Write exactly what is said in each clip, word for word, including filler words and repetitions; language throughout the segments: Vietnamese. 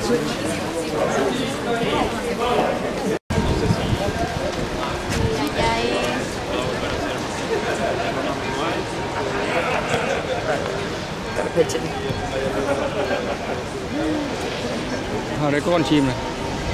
Ở đây có con chim này.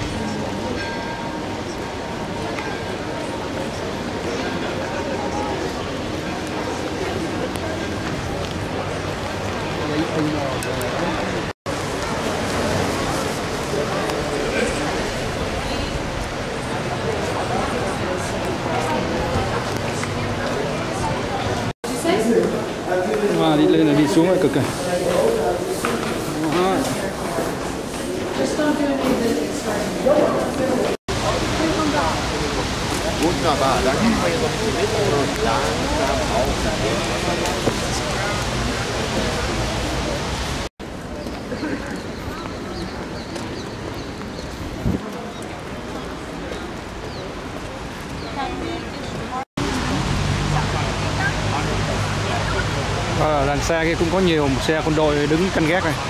À, đi lên là đi xuống là cực kìa. Ở làn xe kia cũng có nhiều một xe quân đội đứng canh gác này.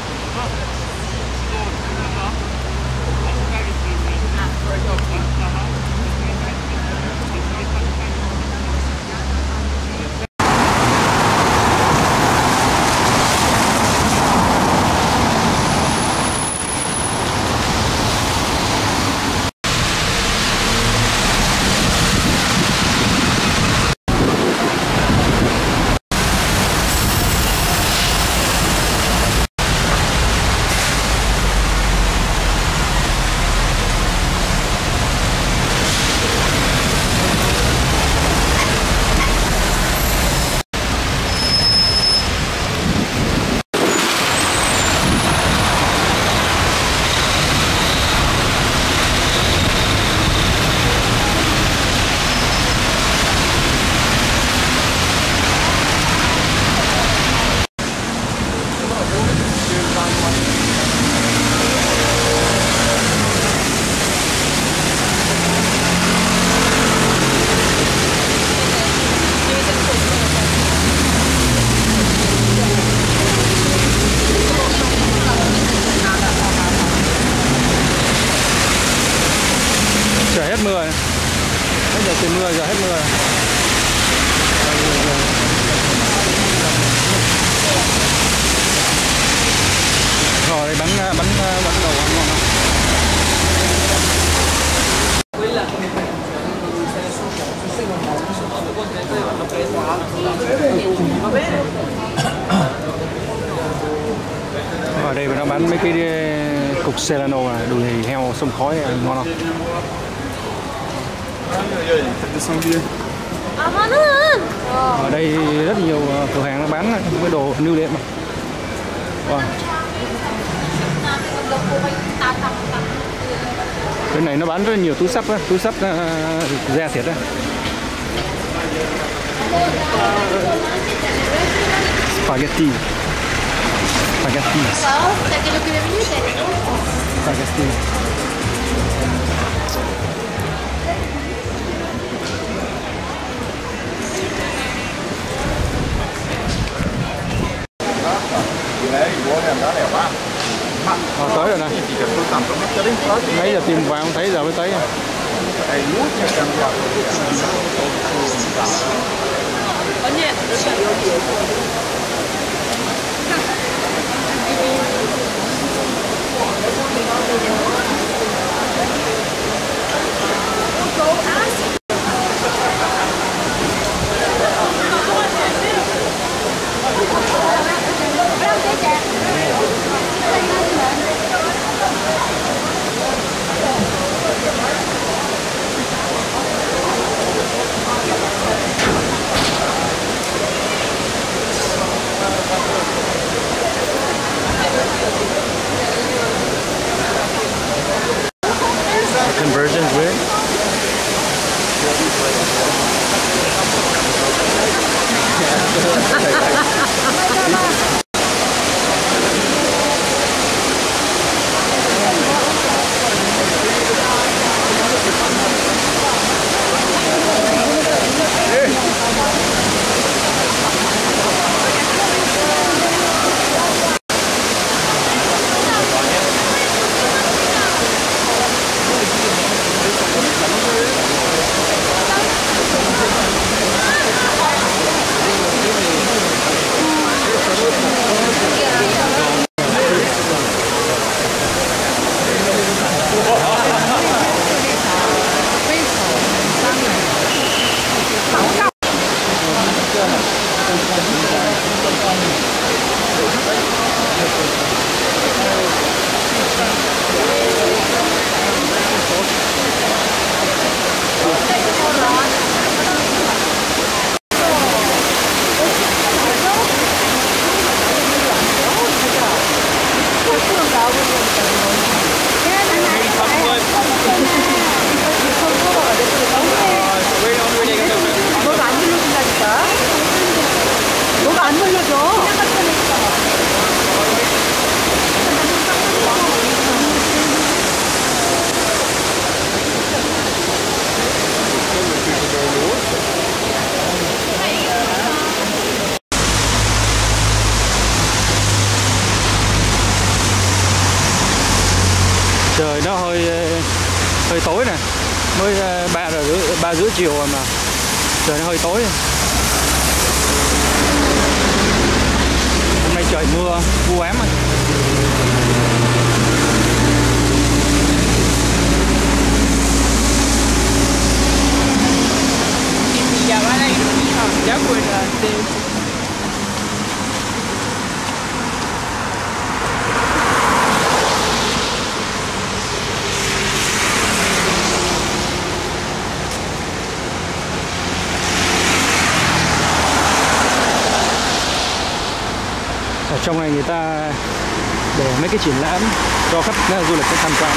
Trời hết mưa này. Bây giờ trời mưa, giờ hết mưa. Rồi đây bắn bắn bắn đầu ăn ngon không? Ở đây nó bán mấy cái cục Celano này, đùi heo sông khói ngon không? Ở đây rất nhiều cửa hàng nó bán cái đồ lưu niệm mà. Wow. Bên này nó bán rất nhiều túi xách, túi xách uh, da thiệt đấy. Spaghetti. Spaghetti. Spaghetti. Ờ, tới rồi nè. Nãy giờ tìm vàng không thấy, giờ mới tới. Trời nó hơi hơi tối này, mới ba giờ rưỡi ba rưỡi chiều rồi mà trời nó hơi tối. Hôm nay trời mưa u ám. Ở trong này người ta để mấy cái triển lãm cho khách du lịch tham quan.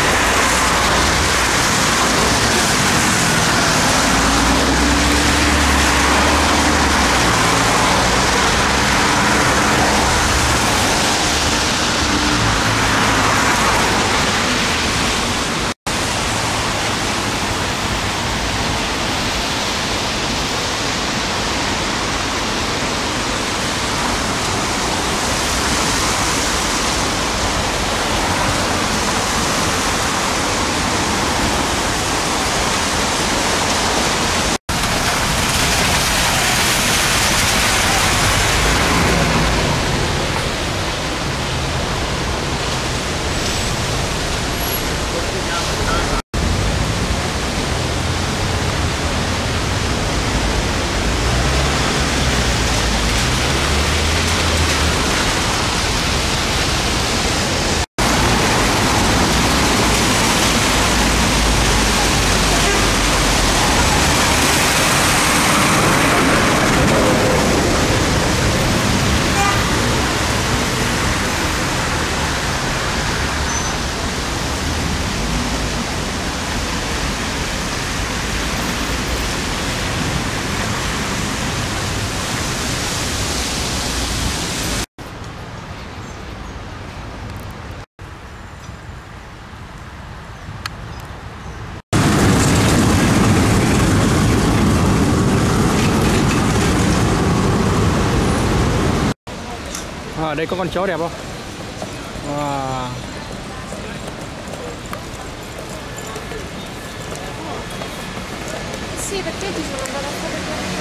Ở đây có con chó đẹp không? Wow. Sì, perché ti sono andata a fare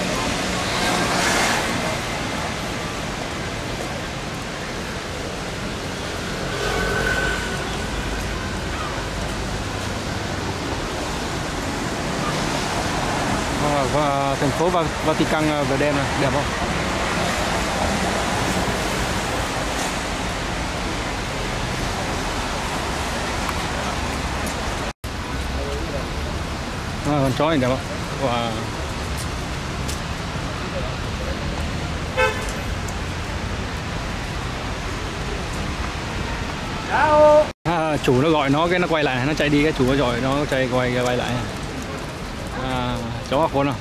à, và thành phố Vatican về đêm này, đẹp không? À, con chó này đẹp không? Wow. À, chủ nó gọi nó cái nó quay lại, nó chạy đi, cái chủ nó gọi nó chạy quay quay lại. À, chó học con không?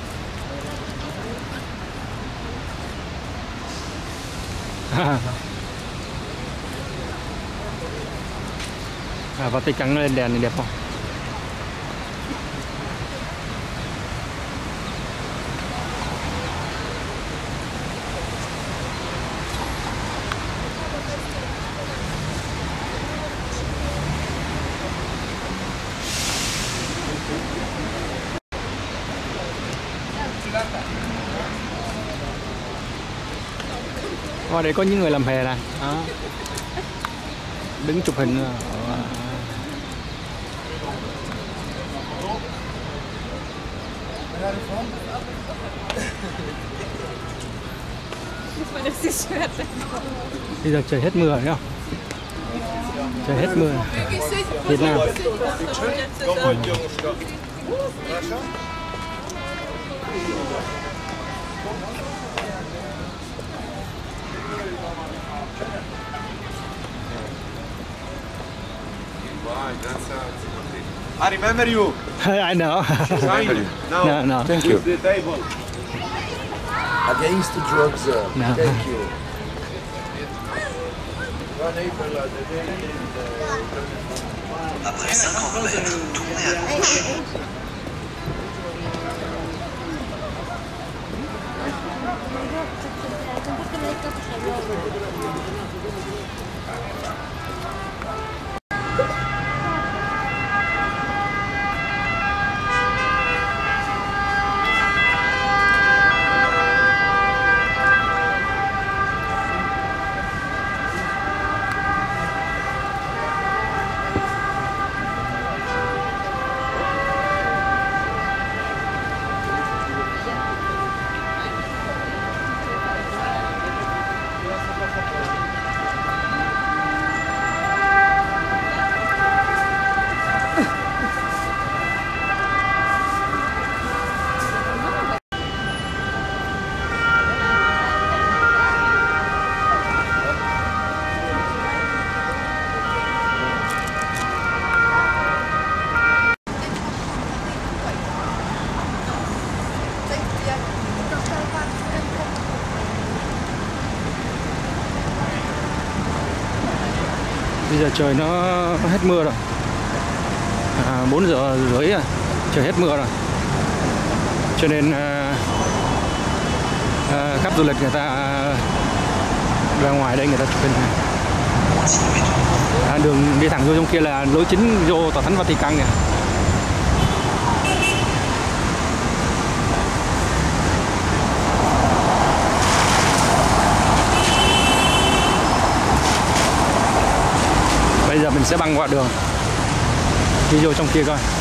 À, Vatican nó lên đèn này đẹp không? Ở đây có những người làm hè này, đó. Đứng chụp hình. Bây giờ trời hết mưa rồi, thấy không? Trời hết mưa. Việt Nam. I remember you. I know. No, No, no. Thank you. The table. Against the drugs. Uh, No. Thank you. Après cinquante mètres, tournez à gauche. trời nó hết mưa rồi, à, bốn giờ rưỡi rồi, trời hết mưa rồi, cho nên à, à, khách du lịch người ta ra ngoài đây người ta chụp hình. À, đường đi thẳng vô trong kia là lối chính vô tòa thánh Vatican nè. Bây giờ mình sẽ băng qua đường đi vô trong kia coi.